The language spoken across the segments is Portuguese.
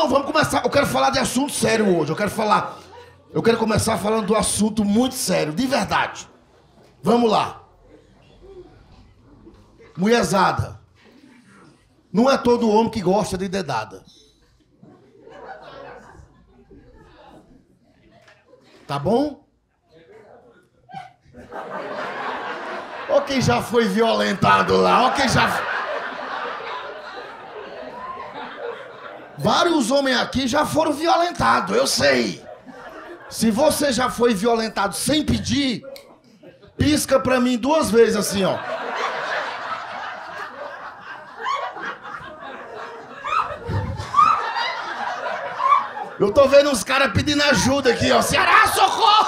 Não, vamos começar. Eu quero falar de assunto sério hoje. Eu quero começar falando de um assunto muito sério, de verdade. Vamos lá. Mulherzada. Não é todo homem que gosta de dedada. Tá bom? Ó quem já foi violentado lá, ó quem já... Vários homens aqui já foram violentados, eu sei. Se você já foi violentado sem pedir, pisca pra mim 2 vezes assim, ó. Eu tô vendo uns caras pedindo ajuda aqui, ó. Ceará, socorro!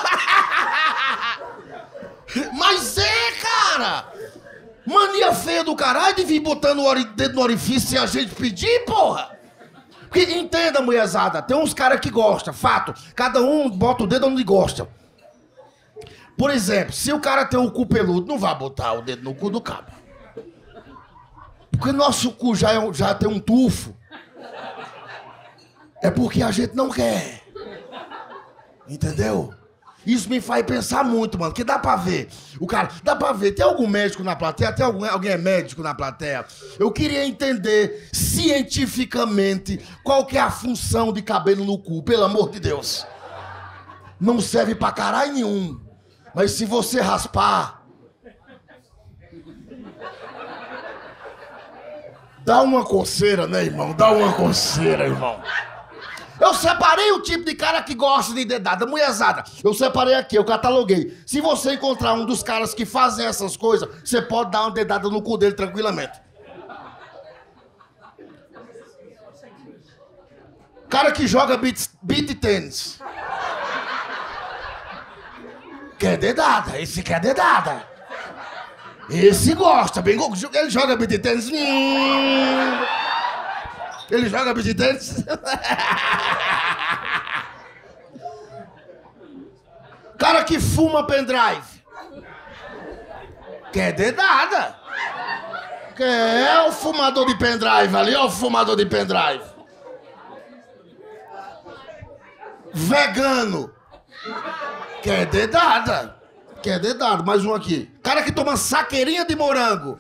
Mas cara! Mania feia do caralho de vir botando o dedo no orifício sem a gente pedir, porra! Porque, entenda, mulherzada, tem uns caras que gostam, fato. Cada um bota o dedo onde gosta. Por exemplo, se o cara tem o cu peludo, não vai botar o dedo no cu do cabo. Porque nosso cu já tem um tufo. É porque a gente não quer. Entendeu? Isso me faz pensar muito, mano, que dá pra ver. O cara, dá pra ver, tem algum médico na plateia? Tem alguém é médico na plateia? Eu queria entender cientificamente qual que é a função de cabelo no cu, pelo amor de Deus. Não serve pra caralho nenhum. Mas se você raspar... Dá uma coceira, né, irmão? Dá uma coceira, irmão. Eu separei o tipo de cara que gosta de dedada, mulherzada. Eu separei aqui, eu cataloguei. Se você encontrar um dos caras que fazem essas coisas, você pode dar uma dedada no cu dele tranquilamente. Cara que joga beat tênis. Quer dedada, esse quer dedada. Esse gosta, bem, ele joga beat tênis. Ele joga beat tênis? Cara que fuma pendrive. Quer dedada. Quer o fumador de pendrive ali, ó, o fumador de pendrive. Vegano. Quer dedada. Quer dedada, mais um aqui. Cara que toma saqueirinha de morango.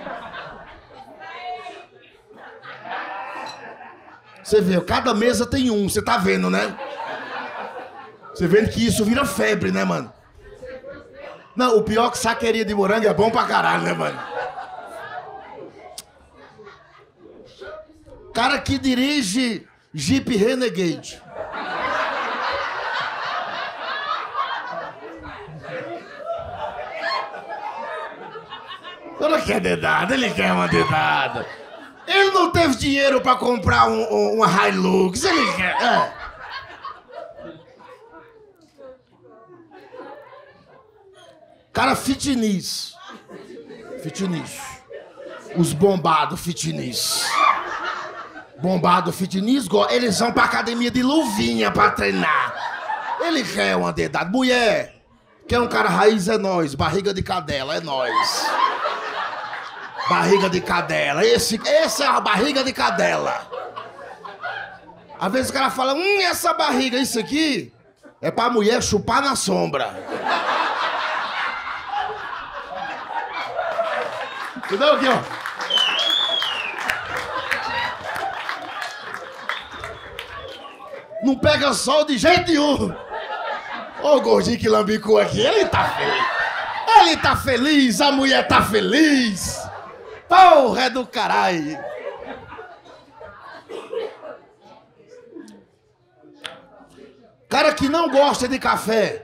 Você vê, cada mesa tem um, você tá vendo, né? Você vendo que isso vira febre, né, mano? Não, o pior é que saqueirinha de morango é bom pra caralho, né, mano? Cara que dirige Jeep Renegade. Ele não quer dedada, ele quer uma dedada. Ele não teve dinheiro pra comprar uma Hilux, ele quer... Cara fitness. Fitness. Os bombados fitness. Bombado fitness, eles vão pra academia de luvinha pra treinar. Ele quer uma dedada. Mulher, quer um cara raiz é nós. Barriga de cadela é nós. Barriga de cadela. Esse é a barriga de cadela. Às vezes o cara fala, essa barriga, isso aqui é pra mulher chupar na sombra. Entendeu aqui, ó? Não pega sol de jeito nenhum. Ô, gordinho que lambicou aqui, ele tá feliz. Ele tá feliz, a mulher tá feliz. Porra, é do caralho. Cara que não gosta de café.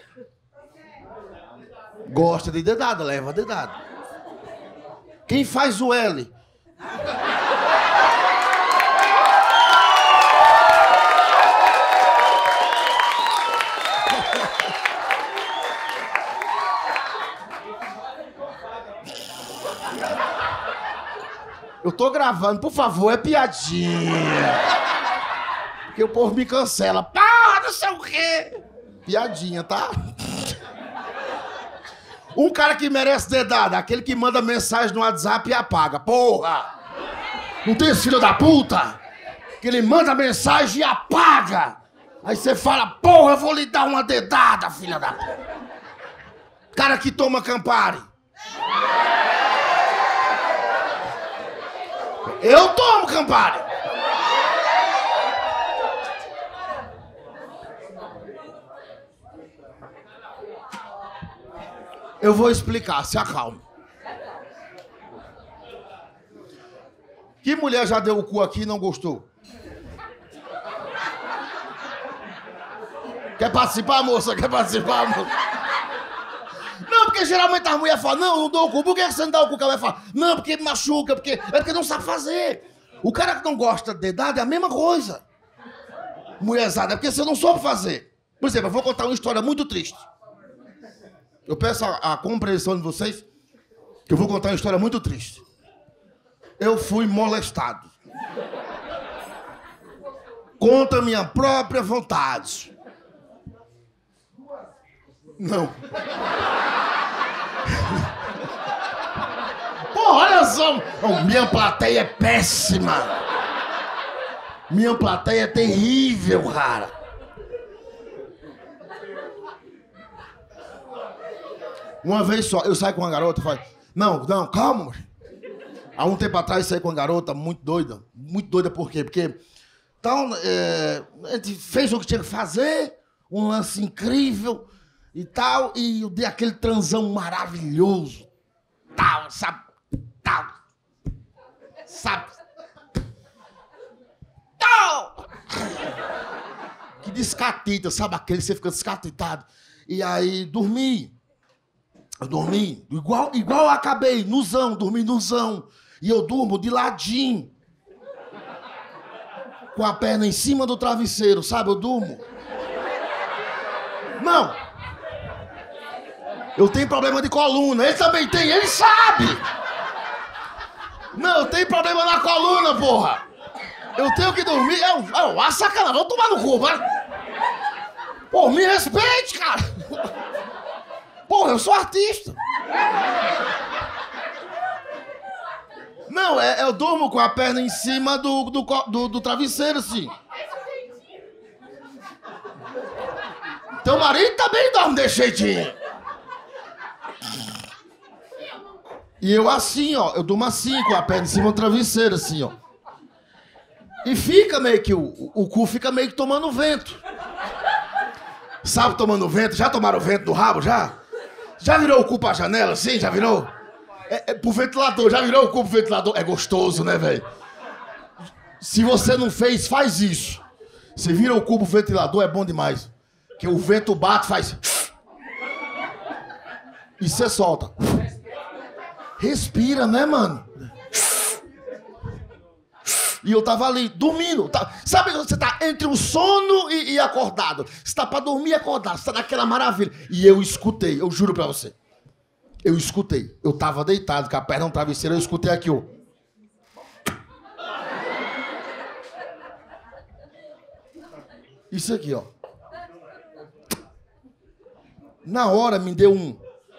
Gosta de dedada, leva dedada. Quem faz o L? Eu tô gravando, por favor, é piadinha. Porque o povo me cancela. Porra, não sei o quê. Piadinha, tá? Um cara que merece dedada, aquele que manda mensagem no WhatsApp e apaga. Porra! Não tem esse filho da puta? que ele manda mensagem e apaga. Aí você fala, porra, eu vou lhe dar uma dedada, filha da... Cara que toma Campari. Eu tomo Campari. Eu vou explicar, se acalme. Que mulher já deu o cu aqui e não gostou? Quer participar, moça? Quer participar, moça? Não, porque geralmente as mulheres falam, não dou o cu. Por que você não dá o cu? Que ela vai falar, não, porque me machuca, é porque não sabe fazer. O cara que não gosta de dedada é a mesma coisa. Mulherzada, é porque você não soube fazer. Por exemplo, eu vou contar uma história muito triste. Eu peço a compreensão de vocês, que eu vou contar uma história muito triste. Eu fui molestado. Contra minha própria vontade. Não. Porra, olha só. Oh, minha plateia é péssima. Minha plateia é terrível, cara. Uma vez só, eu saio com uma garota e falo, não, calma. Há um tempo atrás eu saí com uma garota muito doida. Muito doida por quê? Porque então, a gente fez o que tinha que fazer, um lance incrível e tal, e eu dei aquele transão maravilhoso. Tal, sabe? Tal. Sabe? Tal! Que descatita, sabe aquele que você fica descatitado. E aí, dormi. Eu dormi, igual eu acabei, dormi nuzão. E eu durmo de ladinho. Com a perna em cima do travesseiro, sabe? Eu durmo. Não. Eu tenho problema de coluna, ele também tem, ele sabe. Não, eu tenho problema na coluna, porra. Eu tenho que dormir, a sacanagem, vou tomar no cu, vai. Pô, me respeite, cara. Porra, eu sou artista. Não, eu durmo com a perna em cima do travesseiro, assim. Teu marido também dorme desse jeitinho. E eu assim, ó, eu durmo assim, com a perna em cima do travesseiro, assim, ó. E fica meio que, o cu fica meio que tomando vento. Sabe tomando vento? Já tomaram vento do rabo, já? Já virou o cu pra janela, assim? Já virou? Pro ventilador, já virou o cu pro ventilador? É gostoso, né, velho? Se você não fez, faz isso. Você vira o cu pro ventilador, é bom demais. Que o vento bate, faz... E você solta. Respira, né, mano? E eu tava ali, dormindo. Sabe quando você tá entre o sono e acordado? Você tá pra dormir e acordar, você tá naquela maravilha. E eu escutei, eu juro pra você. Eu escutei. Eu tava deitado, com a perna no travesseiro, eu escutei aqui, ó. Isso aqui, ó. Na hora me deu um...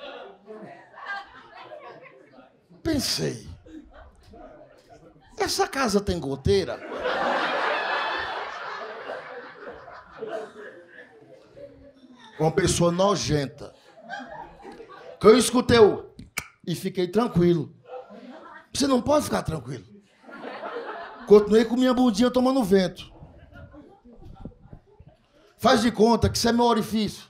Pensei... Essa casa tem goteira? Uma pessoa nojenta. Que eu escutei e fiquei tranquilo. Você não pode ficar tranquilo. Continuei com minha bundinha tomando vento. Faz de conta que isso é meu orifício.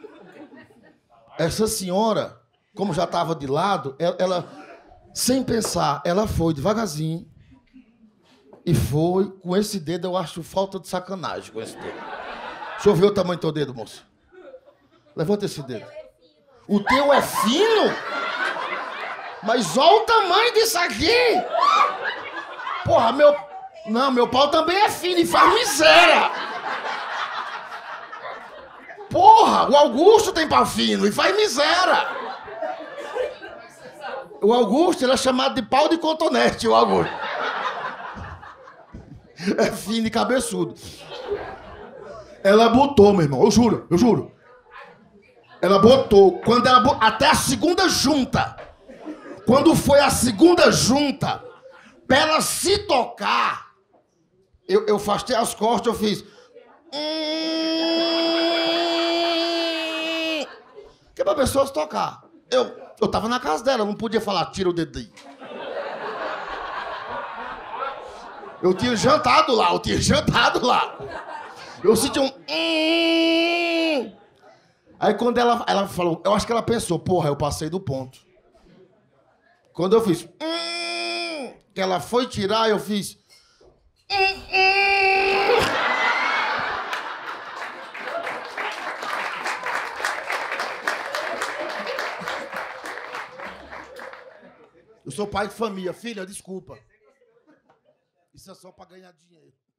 Essa senhora, como já estava de lado, ela, sem pensar, ela foi devagarzinho. E foi, com esse dedo, eu acho falta de sacanagem com esse dedo. Deixa eu ver o tamanho do teu dedo, moça. Levanta esse dedo. O teu é fino? Mas olha o tamanho disso aqui. Porra, meu pau também é fino e faz miséria. Porra, o Augusto tem pau fino e faz miséria. O Augusto, ele é chamado de pau de cotonete, o Augusto. É fino e cabeçudo. Ela botou, meu irmão, eu juro. Ela botou, até a segunda junta. Quando foi a segunda junta, pra ela se tocar, Eu afastei as costas, eu fiz... Que é pra pessoa se tocar. Eu tava na casa dela, eu não podia falar, tira o dedo daí. Eu tinha jantado lá. Eu senti um... Aí quando ela falou, eu acho que ela pensou, porra, eu passei do ponto. Quando eu fiz... que ela foi tirar, eu fiz... Eu sou pai de família. Filha, desculpa. Isso é só pra ganhar dinheiro.